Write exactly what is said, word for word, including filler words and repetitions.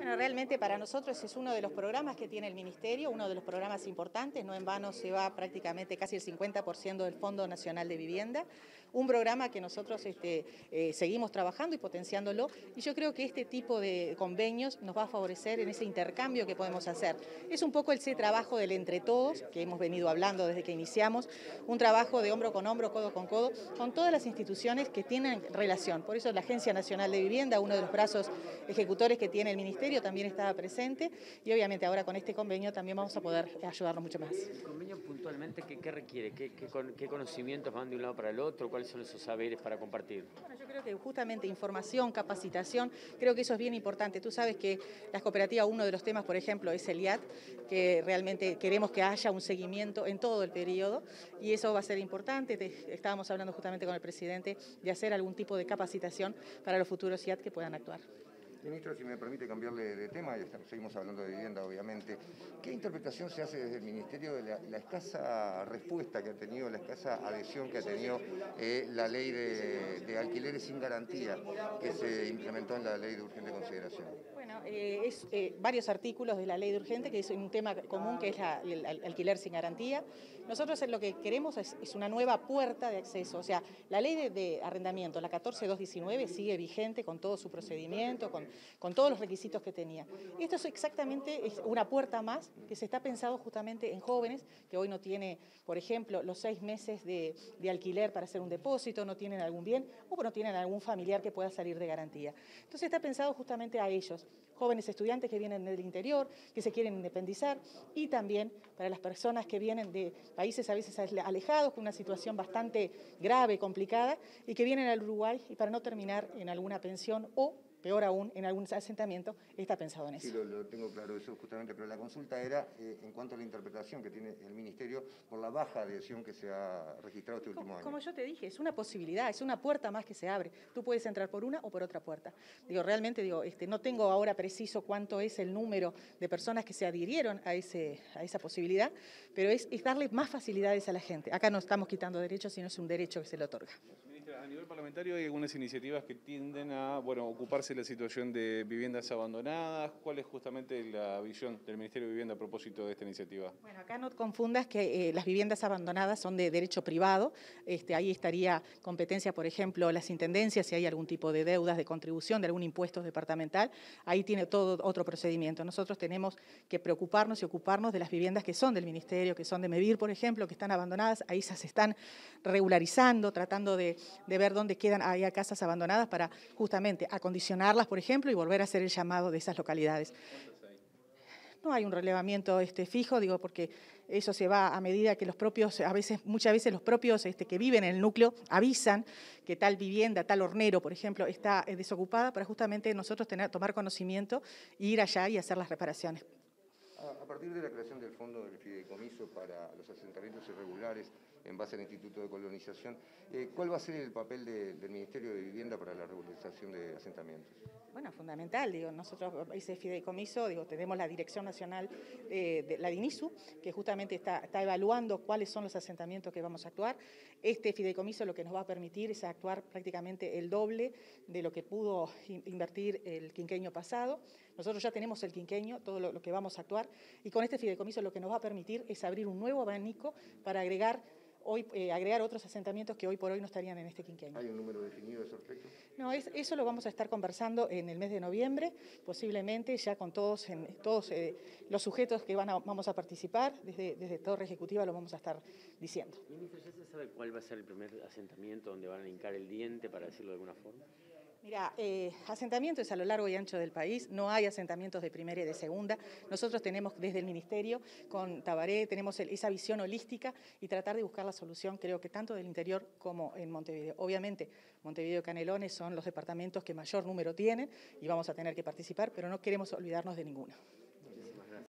Bueno, realmente para nosotros es uno de los programas que tiene el Ministerio, uno de los programas importantes, no en vano se va prácticamente casi el cincuenta por ciento del Fondo Nacional de Vivienda, un programa que nosotros este, eh, seguimos trabajando y potenciándolo, y yo creo que este tipo de convenios nos va a favorecer en ese intercambio que podemos hacer. Es un poco ese trabajo del entre todos, que hemos venido hablando desde que iniciamos, un trabajo de hombro con hombro, codo con codo, con todas las instituciones que tienen relación. Por eso la Agencia Nacional de Vivienda, uno de los brazos ejecutores que tiene el Ministerio, también estaba presente y obviamente ahora con este convenio también vamos a poder ayudarnos mucho más. ¿El convenio puntualmente qué, qué requiere? ¿Qué, qué, ¿Qué conocimientos van de un lado para el otro? ¿Cuáles son esos saberes para compartir? Bueno, yo creo que justamente información, capacitación, creo que eso es bien importante. Tú sabes que las cooperativas, uno de los temas, por ejemplo, es el I A T, que realmente queremos que haya un seguimiento en todo el periodo y eso va a ser importante. Estábamos hablando justamente con el presidente de hacer algún tipo de capacitación para los futuros I A T que puedan actuar. Ministro, si me permite cambiarle de tema, y seguimos hablando de vivienda obviamente, ¿qué interpretación se hace desde el Ministerio de la, la escasa respuesta que ha tenido, la escasa adhesión que ha tenido eh, la ley de, de alquileres sin garantía que se implementó en la ley de urgente consideración? Bueno, eh, es eh, varios artículos de la ley de urgente, que es un tema común que es la, el, el alquiler sin garantía. Nosotros lo que queremos es, es una nueva puerta de acceso, o sea, la ley de, de arrendamiento, la catorce mil doscientos diecinueve, sigue vigente con todo su procedimiento, con, con todos los requisitos que tenía. Esto es exactamente es una puerta más que se está pensado justamente en jóvenes que hoy no tienen, por ejemplo, los seis meses de, de alquiler para hacer un depósito, no tienen algún bien o no tienen algún familiar que pueda salir de garantía. Entonces está pensado justamente a ellos, jóvenes estudiantes que vienen del interior, que se quieren independizar, y también para las personas que vienen de países a veces alejados, con una situación bastante grave, complicada, y que vienen al Uruguay y para no terminar en alguna pensión o, peor aún, en algún asentamiento, está pensado en eso. Sí, lo, lo tengo claro eso justamente, pero la consulta era eh, en cuanto a la interpretación que tiene el Ministerio por la baja adhesión que se ha registrado este último como, año. Como yo te dije, es una posibilidad, es una puerta más que se abre. Tú puedes entrar por una o por otra puerta. Digo, realmente digo, este, no tengo ahora preciso cuánto es el número de personas que se adhirieron a, ese, a esa posibilidad, pero es, es darle más facilidades a la gente. Acá no estamos quitando derechos, sino es un derecho que se le otorga. Ministra, a nivel parlamentario hay algunas iniciativas que tienden a, bueno, ocuparse de la situación de viviendas abandonadas. ¿Cuál es justamente la visión del Ministerio de Vivienda a propósito de esta iniciativa? Bueno, acá no confundas que eh, las viviendas abandonadas son de derecho privado. Este, ahí estaría competencia, por ejemplo, las intendencias, si hay algún tipo de deudas de contribución, de algún impuesto departamental, ahí tiene todo otro procedimiento. Nosotros tenemos que preocuparnos y ocuparnos de las viviendas que son del Ministerio, que son de Mevir, por ejemplo, que están abandonadas. Ahí se están regularizando, tratando de, de ver dónde quedan ahí casas abandonadas para justamente acondicionarlas, por ejemplo, y volver a hacer el llamado de esas localidades. No hay un relevamiento este, fijo, digo, porque eso se va a medida que los propios, a veces, muchas veces los propios este, que viven en el núcleo avisan que tal vivienda, tal hornero, por ejemplo, está desocupada para justamente nosotros tener, tomar conocimiento, ir allá y hacer las reparaciones. A partir de la creación del Fondo del Fideicomiso para los asentamientos irregulares en base al Instituto de Colonización, eh, ¿cuál va a ser el papel de, del Ministerio de Vivienda para la regularización de asentamientos? Bueno, fundamental, digo, nosotros ese fideicomiso, digo, tenemos la Dirección Nacional eh, de la DINISU, que justamente está, está evaluando cuáles son los asentamientos que vamos a actuar. Este fideicomiso lo que nos va a permitir es actuar prácticamente el doble de lo que pudo invertir el quinquenio pasado. Nosotros ya tenemos el quinquenio, todo lo, lo que vamos a actuar, y con este fideicomiso lo que nos va a permitir es abrir un nuevo abanico para agregar Hoy, eh, agregar otros asentamientos que hoy por hoy no estarían en este quinquenio. ¿Hay un número definido de ese respecto? No, es, eso lo vamos a estar conversando en el mes de noviembre, posiblemente ya con todos, en, todos eh, los sujetos que van a, vamos a participar, desde, desde Torre Ejecutiva lo vamos a estar diciendo. Ministro, ¿ya se sabe cuál va a ser el primer asentamiento donde van a hincar el diente, para decirlo de alguna forma? Mira, eh, asentamientos a lo largo y ancho del país, no hay asentamientos de primera y de segunda. Nosotros tenemos desde el Ministerio, con Tabaré, tenemos el, esa visión holística y tratar de buscar la solución, creo que tanto del interior como en Montevideo. Obviamente, Montevideo y Canelones son los departamentos que mayor número tienen y vamos a tener que participar, pero no queremos olvidarnos de ninguno.